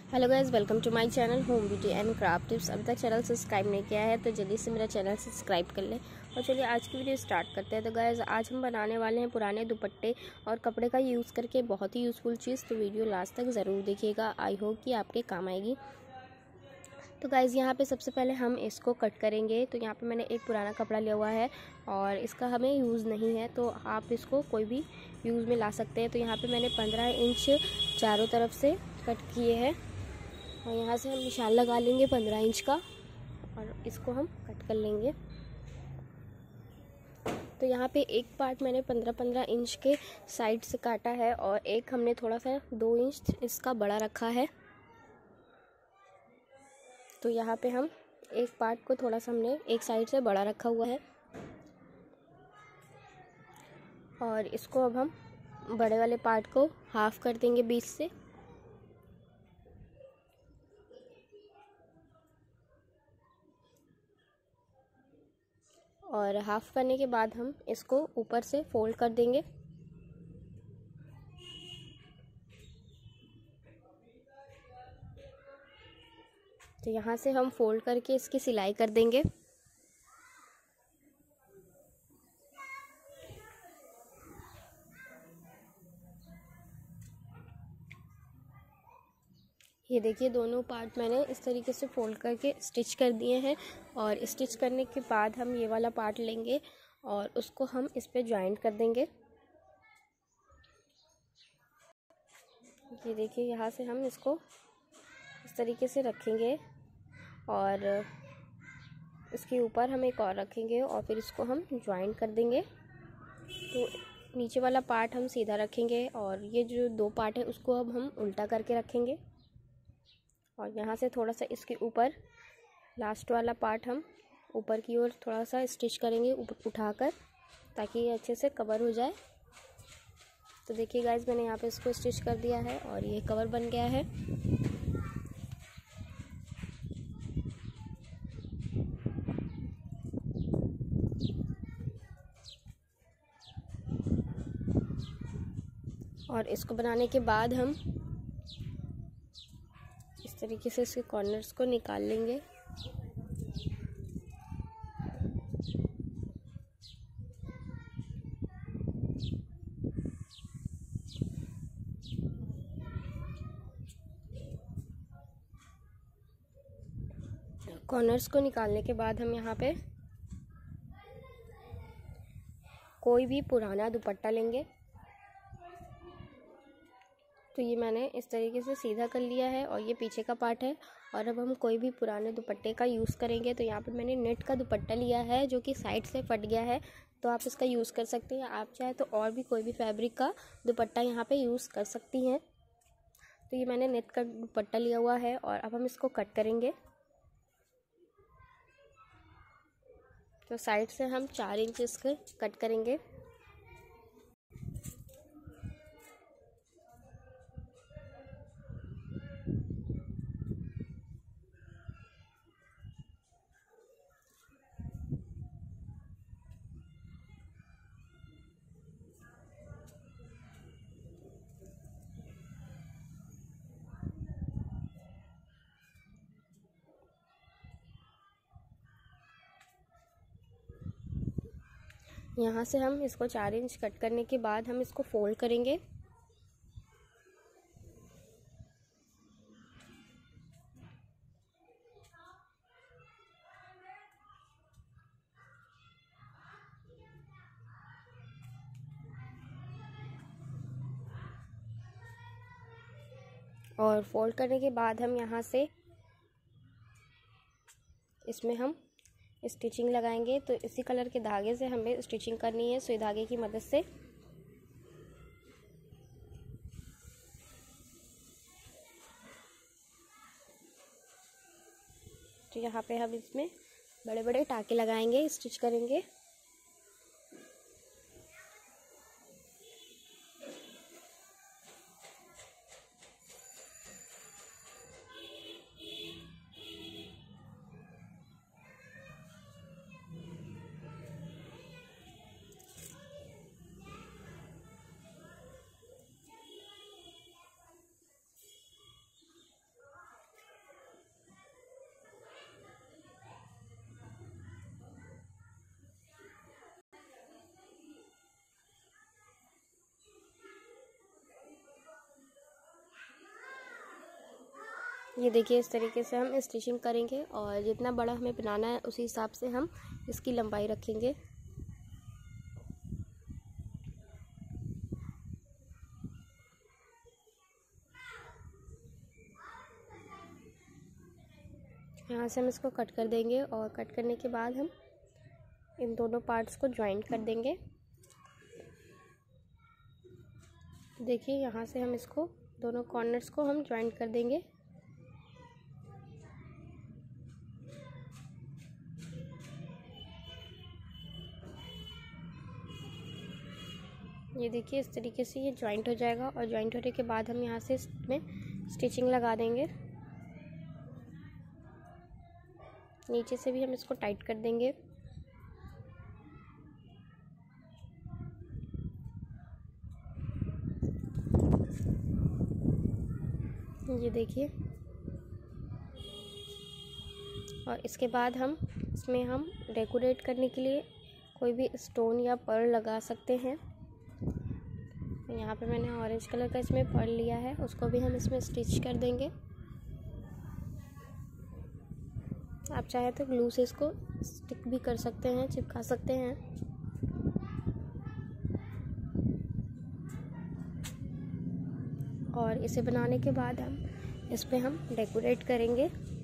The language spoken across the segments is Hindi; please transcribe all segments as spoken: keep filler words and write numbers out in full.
Hello guys, welcome to my channel home beauty and craft tips. अभी तक चैनल सब्सक्राइब नहीं किया है तो जल्दी से मेरा चैनल सब्सक्राइब कर लें। और चलिए आज की वीडियो स्टार्ट करते हैं। तो गाइस आज हम बनाने वाले हैं पुराने दुपट्टे और कपड़े का यूज़ करके बहुत ही यूज़फुल चीज़। तो वीडियो लास्ट तक ज़रूर देखिएगा, आई होप कि आपके काम आएगी। तो गाइज़ यहाँ पे सबसे पहले हम इसको कट करेंगे। तो यहाँ पे मैंने एक पुराना कपड़ा लिया हुआ है और इसका हमें यूज़ नहीं है, तो आप इसको कोई भी यूज़ में ला सकते हैं। तो यहाँ पे मैंने पंद्रह इंच चारों तरफ से कट किए हैं और यहाँ से हम निशान लगा लेंगे पंद्रह इंच का और इसको हम कट कर लेंगे। तो यहाँ पे एक पार्ट मैंने पंद्रह पंद्रह इंच के साइड से काटा है और एक हमने थोड़ा सा दो इंच इसका बड़ा रखा है। तो यहाँ पे हम एक पार्ट को थोड़ा सा हमने एक साइड से बड़ा रखा हुआ है और इसको अब हम बड़े वाले पार्ट को हाफ कर देंगे बीच से। और हाफ करने के बाद हम इसको ऊपर से फोल्ड कर देंगे। तो यहाँ से हम फोल्ड करके इसकी सिलाई कर देंगे। ये देखिए दोनों पार्ट मैंने इस तरीके से फोल्ड करके स्टिच कर दिए हैं और स्टिच करने के बाद हम ये वाला पार्ट लेंगे और उसको हम इस पे जॉइंट कर देंगे। ये देखिए यहाँ से हम इसको इस तरीके से रखेंगे और इसके ऊपर हम एक और रखेंगे और फिर इसको हम जॉइंट कर देंगे। तो नीचे वाला पार्ट हम सीधा रखेंगे और ये जो दो पार्ट है उसको अब हम उल्टा करके रखेंगे और यहाँ से थोड़ा सा इसके ऊपर लास्ट वाला पार्ट हम ऊपर की ओर थोड़ा सा स्टिच करेंगे उठाकर, ताकि ये अच्छे से कवर हो जाए। तो देखिए गाइस मैंने यहाँ पे इसको स्टिच कर दिया है और ये कवर बन गया है। और इसको बनाने के बाद हम इस तरीके से इसके कॉर्नर्स को निकाल लेंगे। कॉर्नर्स को निकालने के बाद हम यहाँ पे कोई भी पुराना दुपट्टा लेंगे। तो ये मैंने इस तरीके से सीधा कर लिया है और ये पीछे का पार्ट है। और अब हम कोई भी पुराने दुपट्टे का यूज़ करेंगे। तो यहाँ पे मैंने नेट का दुपट्टा लिया है जो कि साइड से फट गया है, तो आप इसका यूज़ कर सकते हैं। आप चाहे तो और भी कोई भी फैब्रिक का दुपट्टा यहाँ पे यूज़ कर सकती हैं। तो ये मैंने नेट का दुपट्टा लिया हुआ है और अब हम इसको कट करेंगे। तो साइड से हम चार इंच इसके कट करेंगे। यहाँ से हम इसको चार इंच कट करने के बाद हम इसको फोल्ड करेंगे। और फोल्ड करने के बाद हम यहाँ से इसमें हम स्टिचिंग लगाएंगे। तो इसी कलर के धागे से हमें स्टिचिंग करनी है, सुई धागे की मदद से। तो यहाँ पे हम इसमें बड़े बड़े टाके लगाएंगे, स्टिच करेंगे। ये देखिए इस तरीके से हम स्टिचिंग करेंगे और जितना बड़ा हमें बनाना है उसी हिसाब से हम इसकी लंबाई रखेंगे। यहाँ से हम इसको कट कर देंगे और कट करने के बाद हम इन दोनों पार्ट्स को ज्वाइंट कर देंगे। देखिए यहाँ से हम इसको दोनों कॉर्नर्स को हम ज्वाइंट कर देंगे। ये देखिए इस तरीके से ये ज्वाइंट हो जाएगा और ज्वाइंट होने के बाद हम यहाँ से इसमें स्टिचिंग लगा देंगे। नीचे से भी हम इसको टाइट कर देंगे। ये देखिए और इसके बाद हम इसमें हम डेकोरेट करने के लिए कोई भी स्टोन या पर्ल लगा सकते हैं। यहाँ पे मैंने ऑरेंज कलर का इसमें पर्ल लिया है, उसको भी हम इसमें स्टिच कर देंगे। आप चाहे तो ग्लू से इसको स्टिक भी कर सकते हैं, चिपका सकते हैं। और इसे बनाने के बाद हम इस पे हम डेकोरेट करेंगे।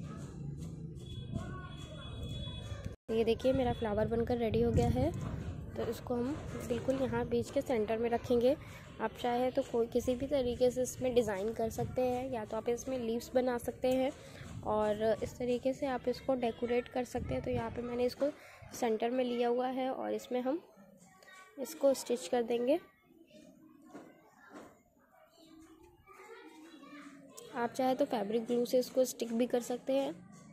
ये देखिए मेरा फ्लावर बनकर रेडी हो गया है, तो इसको हम बिल्कुल यहाँ बीच के सेंटर में रखेंगे। आप चाहे तो कोई किसी भी तरीके से इसमें डिज़ाइन कर सकते हैं, या तो आप इसमें लीव्स बना सकते हैं और इस तरीके से आप इसको डेकोरेट कर सकते हैं। तो यहाँ पे मैंने इसको सेंटर में लिया हुआ है और इसमें हम इसको स्टिच कर देंगे। आप चाहे तो फैब्रिक ग्लू से इसको स्टिक भी कर सकते हैं।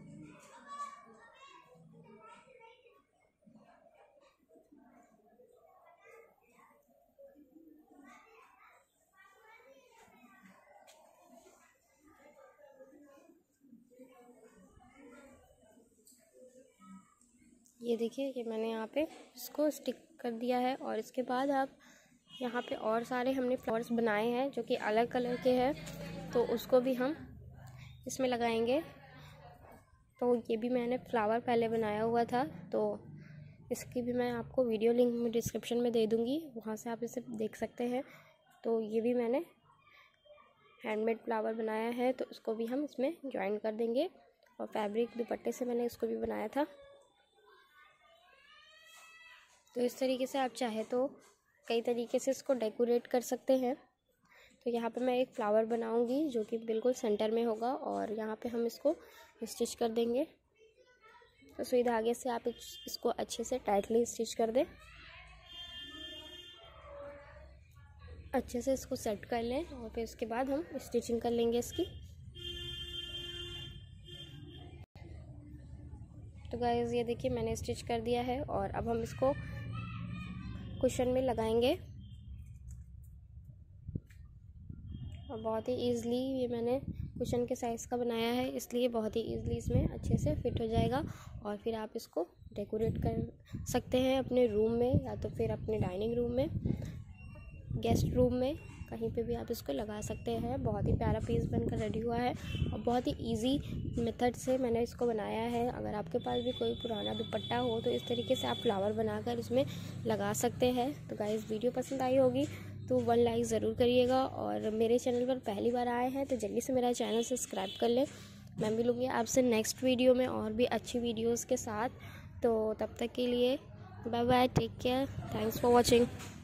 ये देखिए कि मैंने यहाँ पे इसको स्टिक कर दिया है और इसके बाद आप यहाँ पे और सारे हमने फ्लावर्स बनाए हैं जो कि अलग कलर के हैं, तो उसको भी हम इसमें लगाएंगे। तो ये भी मैंने फ्लावर पहले बनाया हुआ था, तो इसकी भी मैं आपको वीडियो लिंक में डिस्क्रिप्शन में दे दूँगी, वहाँ से आप इसे देख सकते हैं। तो ये भी मैंने हैंडमेड फ्लावर बनाया है, तो उसको भी हम इसमें ज्वाइन कर देंगे। और फैब्रिक दुपट्टे से मैंने इसको भी बनाया था। तो इस तरीके से आप चाहे तो कई तरीके से इसको डेकोरेट कर सकते हैं। तो यहाँ पे मैं एक फ़्लावर बनाऊंगी जो कि बिल्कुल सेंटर में होगा और यहाँ पे हम इसको स्टिच कर देंगे। तो सुई धागे से आप इसको अच्छे से टाइटली स्टिच कर दें, अच्छे से इसको सेट कर लें और फिर इसके बाद हम स्टिचिंग कर लेंगे इसकी। तो गाइस ये देखिए मैंने स्टिच कर दिया है और अब हम इसको कुशन में लगाएंगे और बहुत ही ईज़िली, ये मैंने कुशन के साइज़ का बनाया है इसलिए बहुत ही ईज़िली इसमें अच्छे से फिट हो जाएगा। और फिर आप इसको डेकोरेट कर सकते हैं अपने रूम में या तो फिर अपने डाइनिंग रूम में, गेस्ट रूम में, कहीं पे भी आप इसको लगा सकते हैं। बहुत ही प्यारा पीस बनकर रेडी हुआ है और बहुत ही इजी मेथड से मैंने इसको बनाया है। अगर आपके पास भी कोई पुराना दुपट्टा हो तो इस तरीके से आप फ्लावर बनाकर इसमें लगा सकते हैं। तो गाइस वीडियो पसंद आई होगी तो वन लाइक ज़रूर करिएगा और मेरे चैनल पर पहली बार आए हैं तो जल्दी से मेरा चैनल सब्सक्राइब कर लें। मैं मिलूँगी आपसे नेक्स्ट वीडियो में और भी अच्छी वीडियोज़ के साथ। तो तब तक के लिए bye bye, take care, thanks for watching.